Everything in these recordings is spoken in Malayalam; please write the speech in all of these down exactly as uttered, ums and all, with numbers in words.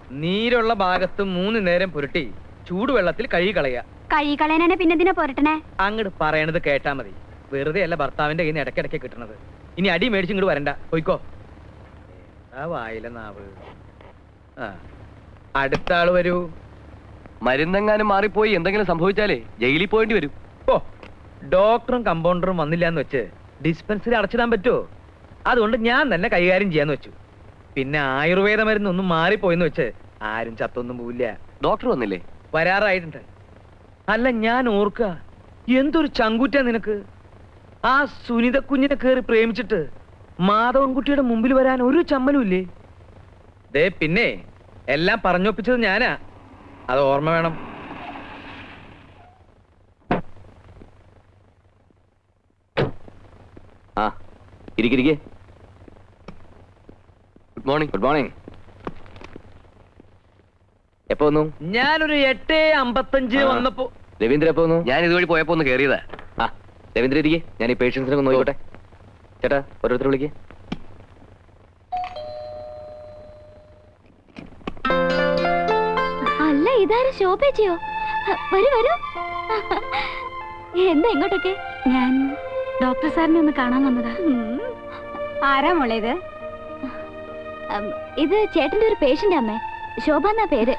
നീരുള്ള ഭാഗത്ത് മൂന്ന് നേരം പുരട്ടി ചൂടുവെള്ളത്തിൽ കഴുകി കളയുക. കഴുകി കളയാനെ പിന്നെ എന്തിനാ പുരട്ടണേ? അങ്ങോട്ട് പറയണത് കേട്ടാ മതി. വെറുതെ അല്ല ഭർത്താവിന്റെ കയ്യിൽ നിന്ന് ഇടയ്ക്കിടയ്ക്ക് കിട്ടണത്. ഇനി അടി മേടിച്ച് ഇങ്ങോട്ട് വരണ്ട, പോയിക്കോ. ആ വായില നാവ്. ആ അടുത്ത ആള് വരൂ. മരുന്നെങ്ങാനും മാറിപ്പോയി എന്തെങ്കിലും സംഭവിച്ചാലേ ജയിലിൽ പോയേണ്ടി വരും. ഓ, ഡോക്ടറും കമ്പൗണ്ടറും വന്നില്ല എന്ന് വെച്ച് ഡിസ്പെൻസറി അടച്ചിടാൻ പറ്റുമോ? അതുകൊണ്ട് ഞാൻ തന്നെ കൈകാര്യം ചെയ്യാന്ന് വെച്ചു. പിന്നെ ആയുർവേദ മരുന്നൊന്നും മാറിപ്പോയെന്ന് വെച്ച് ആരും ചത്തൊന്നും പോവില്ല. ഡോക്ടർ വന്നില്ലേ? വരാറായിട്ടുണ്ട്. അല്ല, ഞാൻ ഓർക്ക, എന്തൊരു ചങ്കൂറ്റ നിനക്ക്. ആ സുനിത കുഞ്ഞിനെ കയറി പ്രേമിച്ചിട്ട് മാധവൻകുട്ടിയുടെ മുമ്പിൽ വരാൻ ഒരു ചമ്മലും ഇല്ലേ? ദേ, പിന്നെ എല്ലാം പറഞ്ഞൊപ്പിച്ചത് ഞാനാ, അത് ഓർമ്മ വേണം. ആ ഇരിക്കിരിക്കെ. Good morning. Good morning. എപ്പോ വന്നു? ഞാനൊരു എട്ട് അമ്പത്തഞ്ച് വന്നപ്പോ. രവീന്ദ്ര എപ്പോ വന്നു? ഞാൻ ഇതുവഴി പോയപ്പോ ഒന്ന് കയറിയതാ. ആ രവീന്ദ്ര ഇരിക്കെ, ഞാൻ ഈ പേഷ്യൻസിനെ ഒന്ന് നോക്കട്ടെ. ചേട്ടാ ഓരോരുത്തർ വിളിക്കേ. അല്ല, ഇതാരും ശോഭേച്ചിയോ? വരൂ വരൂ. എന്താ ഇങ്ങോട്ടൊക്കെ? ഞാൻ ഡോക്ടർ സാറിനെ ഒന്ന് കാണാൻ വന്നതാ. ആരാ മോളെ ഇത്? ഇത് ചേട്ടന്റെ ഒരു പേഷ്യന്റ് അമ്മേ, ശോഭ എന്നാ പേര്.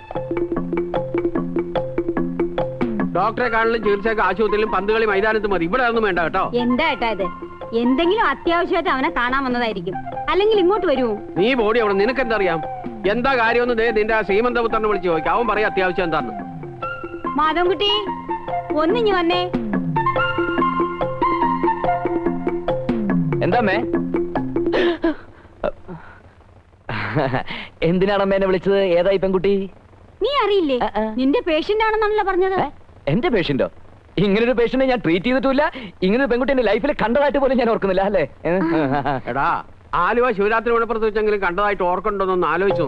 ഡോക്ടറെ കാണലും ചികിത്സയൊക്കെ ആശുപത്രിയിലും പന്തുകളി മൈതാനത്ത് മതി, ഇവിടെ ഒന്നും വേണ്ട കേട്ടോ. എന്താ ഏട്ടാ ഇത്? എന്തെങ്കിലും അത്യാവശ്യമായിട്ട് അവനെ കാണാൻ വന്നതായിരിക്കും, അല്ലെങ്കിൽ ഇങ്ങോട്ട് വരുമോ? നീ ബോഡി അവിടെ, നിനക്കെന്തറിയാം എന്താ കാര്യമൊന്നും? ദേ നിന്റെ സീമന്തപുത്രനെ വിളിച്ച് ചോദിക്കാം, അവൻ പറയാം അത്യാവശ്യം എന്താന്ന്. മാധവൻകുട്ടി ഒന്നിഞ്ഞു വന്നേ. എന്താമ്മേ? എന്തിനാണമ്മ എന്നെ വിളിച്ചത്? ഏതായി പെൺകുട്ടി? നീ അറിയില്ലേ? നിന്റെ പേഷ്യന്റ് ആണെന്നാണല്ലോ പറഞ്ഞത്. എന്റെ പേഷ്യന്റോ? ഇങ്ങനൊരു പേഷ്യന്റ് ഞാൻ ട്രീറ്റ് ചെയ്തിട്ടില്ല. ഇങ്ങനൊരു പെൺകുട്ടി എന്റെ ലൈഫിൽ കണ്ടതായിട്ട് പോലും ഞാൻ ഓർക്കുന്നില്ല. അല്ലേ? എടാ, ആലുവ ശിവരാത്രി വിളപ്പുറത്ത് വെച്ചെങ്കിലും കണ്ടതായിട്ട് ഓർക്കണ്ടോന്നൊന്ന് ആലോചിച്ചു.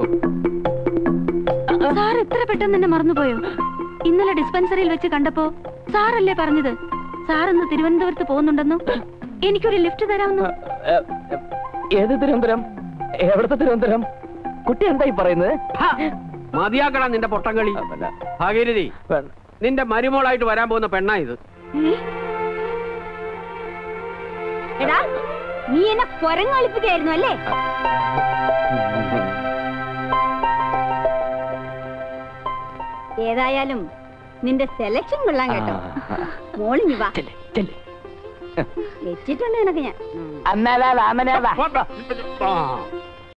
സാർ എത്ര പെട്ടെന്ന് എന്നെ മറന്നുപോയോ? ഇന്നലെ ഡിസ്പെൻസറിയിൽ വെച്ച് കണ്ടപ്പോ സാറല്ലേ പറഞ്ഞത് സാർ ഇന്ന് തിരുവനന്തപുരത്ത് പോകുന്നുണ്ടെന്നു? എനിക്കൊരു ലിഫ്റ്റ് തരാമെന്നു. ഏത് തിരുവനന്തപുരം? എവിടത്തെ തിരുവനന്തപുരം? കുട്ടി എന്തായി പറയുന്നത്? മതിയാക്കടാ നിന്റെ പൊട്ടംകളി. ഭാഗീരഥി, നിന്റെ മരുമോളായിട്ട് വരാൻ പോകുന്ന പെണ്ണാ ഇത്. എടാ, നീ എന്നെ കൊരങ്ങളിപ്പിക്കായിരുന്നു അല്ലേ? ഏതായാലും നിന്റെ സെലക്ഷൻ കൊള്ളാൻ കേട്ടോ. മോളിഞ്ഞു വാ, വെച്ചിട്ടുണ്ട് നിനക്ക് ഞാൻ.